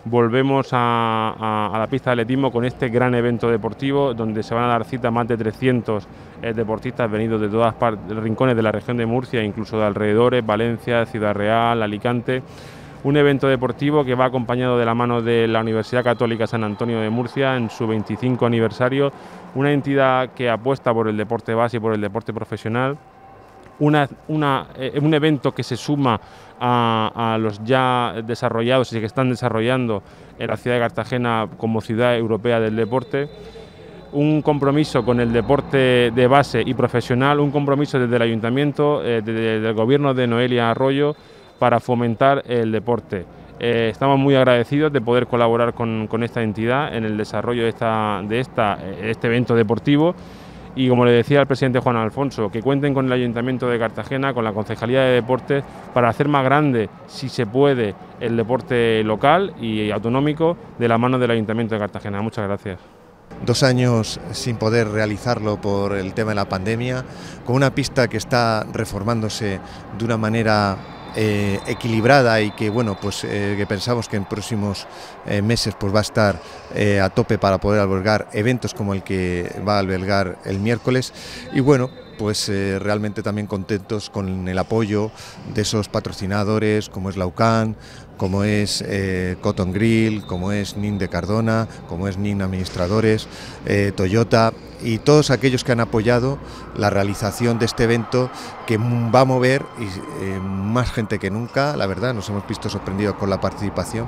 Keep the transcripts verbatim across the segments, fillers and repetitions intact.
volvemos a, a, a la pista de atletismo con este gran evento deportivo, donde se van a dar cita a más de trescientos eh, deportistas venidos de todas partes, rincones de la región de Murcia, incluso de alrededores, Valencia, Ciudad Real, Alicante. Un evento deportivo que va acompañado de la mano de la Universidad Católica San Antonio de Murcia en su veinticinco aniversario, una entidad que apuesta por el deporte base y por el deporte profesional. Una, una, eh, un evento que se suma a, a los ya desarrollados y que están desarrollando en la ciudad de Cartagena como ciudad europea del deporte. Un compromiso con el deporte de base y profesional, un compromiso desde el Ayuntamiento, eh, desde el Gobierno de Noelia Arroyo, para fomentar el deporte. Eh, estamos muy agradecidos de poder colaborar con, con esta entidad en el desarrollo de, esta, de esta, este evento deportivo. Y como le decía al presidente Juan Alfonso, que cuenten con el Ayuntamiento de Cartagena, con la Concejalía de Deportes, para hacer más grande, si se puede, el deporte local y autonómico de la mano del Ayuntamiento de Cartagena. Muchas gracias. Dos años sin poder realizarlo por el tema de la pandemia, con una pista que está reformándose de una manera Eh, equilibrada y que bueno pues eh, que pensamos que en próximos eh, meses pues va a estar eh, a tope para poder albergar eventos como el que va a albergar el miércoles. Y bueno, pues eh, realmente también contentos con el apoyo de esos patrocinadores como es la U C A N, como es eh, Cotton Grill, como es Nin de Cardona, como es Nin Administradores, eh, Toyota y todos aquellos que han apoyado la realización de este evento, que va a mover y, eh, más gente que nunca. La verdad, nos hemos visto sorprendidos con la participación.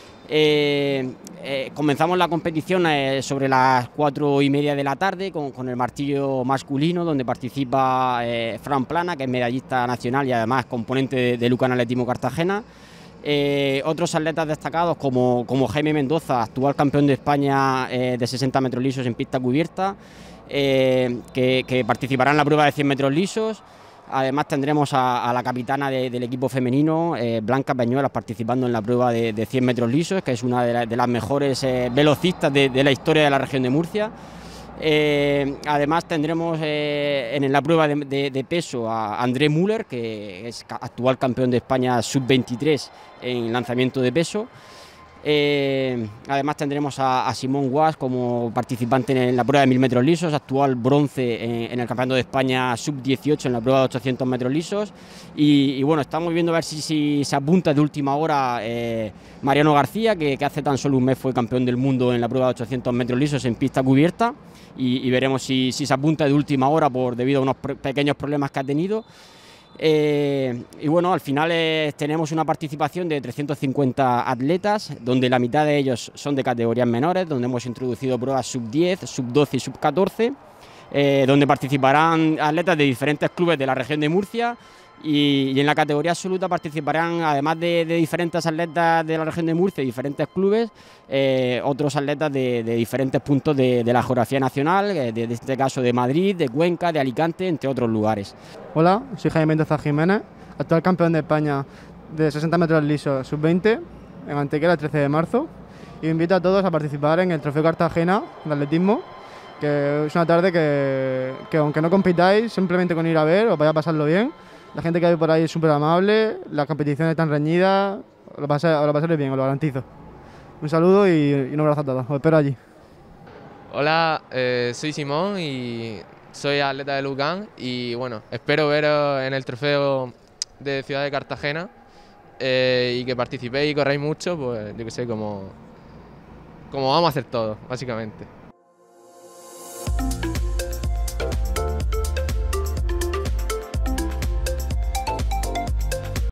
Eh, eh, comenzamos la competición eh, sobre las cuatro y media de la tarde con, con el martillo masculino, donde participa eh, Fran Plana, que es medallista nacional y además componente de, de U C A N Atletismo Cartagena. Eh, otros atletas destacados como, como Jaime Mendoza, actual campeón de España eh, de sesenta metros lisos en pista cubierta, eh, que, que participará en la prueba de cien metros lisos. Además tendremos a, a la capitana de, del equipo femenino, eh, Blanca Peñuelas, participando en la prueba de, de cien metros lisos, que es una de, la, de las mejores eh, velocistas de, de la historia de la región de Murcia. Eh, además tendremos eh, en la prueba de, de, de peso a André Müller, que es actual campeón de España sub veintitrés en lanzamiento de peso. Eh, además tendremos a, a Simón Guas como participante en la prueba de mil metros lisos, actual bronce en, en el Campeonato de España sub dieciocho en la prueba de ochocientos metros lisos. Y, y bueno, estamos viendo a ver si, si se apunta de última hora eh, Mariano García, que, que hace tan solo un mes fue campeón del mundo en la prueba de ochocientos metros lisos en pista cubierta. Y, y veremos si, si se apunta de última hora por debido a unos pequeños problemas que ha tenido. Eh, y bueno, al final eh, tenemos una participación de trescientos cincuenta atletas, donde la mitad de ellos son de categorías menores, donde hemos introducido pruebas sub diez, sub doce y sub catorce, eh, donde participarán atletas de diferentes clubes de la región de Murcia. Y, y en la categoría absoluta participarán, además de, de diferentes atletas de la región de Murcia y diferentes clubes, eh, otros atletas de, de diferentes puntos de, de la geografía nacional, de, de este caso de Madrid, de Cuenca, de Alicante, entre otros lugares. Hola, soy Jaime Mendoza Jiménez, actual campeón de España de sesenta metros lisos sub veinte en Antequera el trece de marzo, y invito a todos a participar en el Trofeo Cartagena de atletismo, que es una tarde que, que aunque no compitáis, simplemente con ir a ver os vais a pasarlo bien. La gente que hay por ahí es súper amable, las competiciones están reñidas, os lo pasaréis bien, os lo garantizo. Un saludo y, y un abrazo a todos, os espero allí. Hola, eh, soy Simón y soy atleta de U C A N y bueno, espero veros en el trofeo de Ciudad de Cartagena eh, y que participéis y corráis mucho, pues yo que sé, como, como vamos a hacer todos, básicamente.